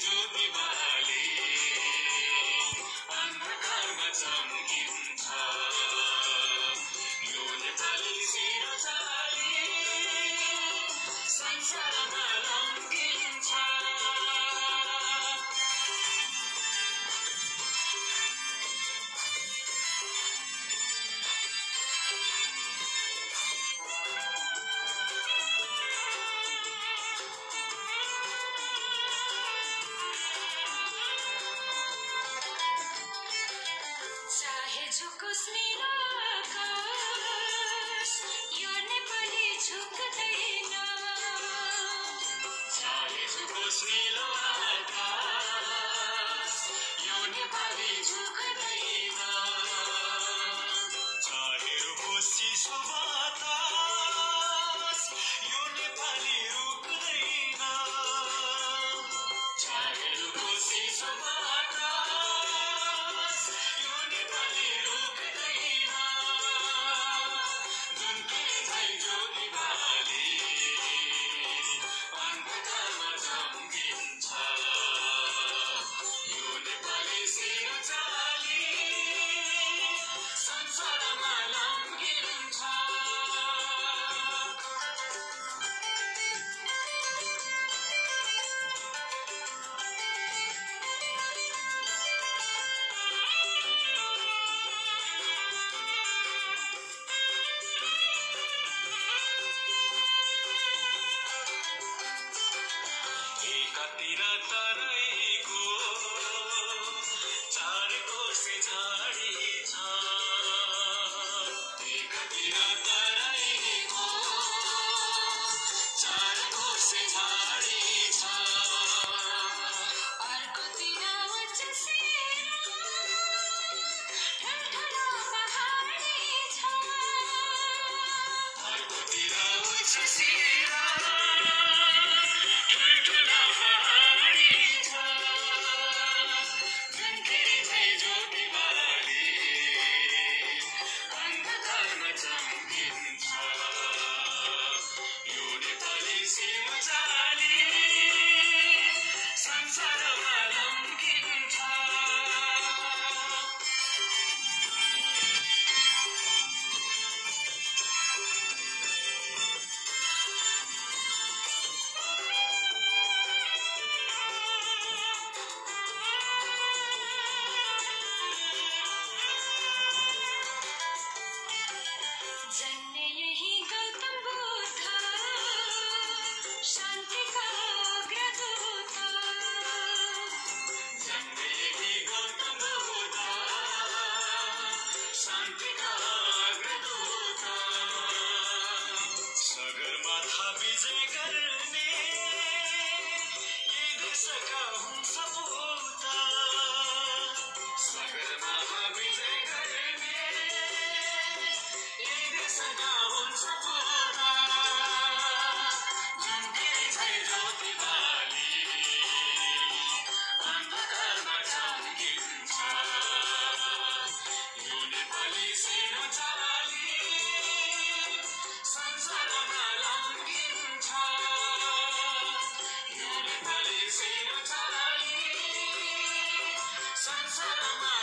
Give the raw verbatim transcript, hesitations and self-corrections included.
ज्योति बाली अन्धकारमा चम्किन्छ यो नेपाली शिरचाली संसारमा लम्किन्छ झुकोस् नीलो आकाश यो नेपाली झुक्दैन चाहे झुकोस् नीलो आकाश यो नेपाली झुक्दैन चाहे रुकोस् चिसो बतास यो नेपाली रुक्दैन चाहे रुकोस् चिसो एकातिर तराईको चार कोसे झाडी छ एकातिर तराईको चार कोसे झाडी छ अर्कोतिर उच्चशिला ठुल्ठुलो पहाडी छ अर्कोतिर उच्चशिला Sansaram